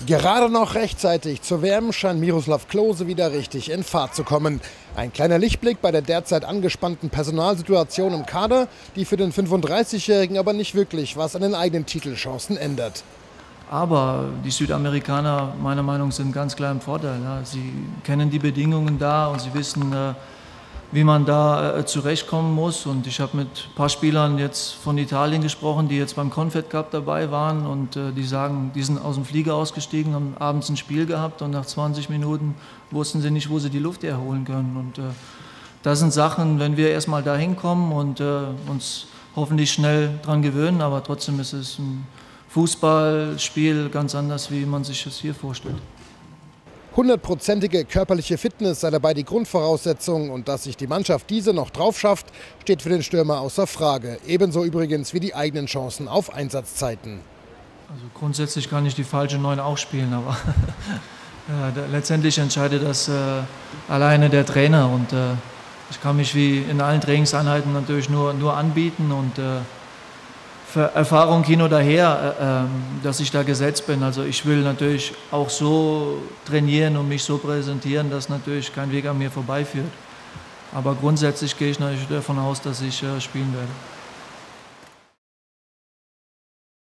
Gerade noch rechtzeitig zur WM scheint Miroslav Klose wieder richtig in Fahrt zu kommen. Ein kleiner Lichtblick bei der derzeit angespannten Personalsituation im Kader, die für den 35-Jährigen aber nicht wirklich was an den eigenen Titelchancen ändert. Aber die Südamerikaner, meiner Meinung nach, sind ganz klar im Vorteil. Ja. Sie kennen die Bedingungen da und sie wissen, wie man da zurechtkommen muss. Und ich habe mit ein paar Spielern jetzt von Italien gesprochen, die jetzt beim Confed Cup dabei waren. Und die sagen, die sind aus dem Flieger ausgestiegen, haben abends ein Spiel gehabt und nach 20 Minuten wussten sie nicht, wo sie die Luft herholen können. Und das sind Sachen, wenn wir erstmal da hinkommen und uns hoffentlich schnell dran gewöhnen, aber trotzdem ist es ein Fußballspiel ganz anders, wie man sich das hier vorstellt. 100%ige körperliche Fitness sei dabei die Grundvoraussetzung und dass sich die Mannschaft diese noch drauf schafft, steht für den Stürmer außer Frage. Ebenso übrigens wie die eigenen Chancen auf Einsatzzeiten. Also grundsätzlich kann ich die falsche 9 auch spielen, aber letztendlich entscheidet das alleine der Trainer und ich kann mich wie in allen Trainingseinheiten natürlich nur anbieten und für Erfahrung hin oder her, dass ich da gesetzt bin. Also ich will natürlich auch so trainieren und mich so präsentieren, dass natürlich kein Weg an mir vorbeiführt. Aber grundsätzlich gehe ich natürlich davon aus, dass ich spielen werde.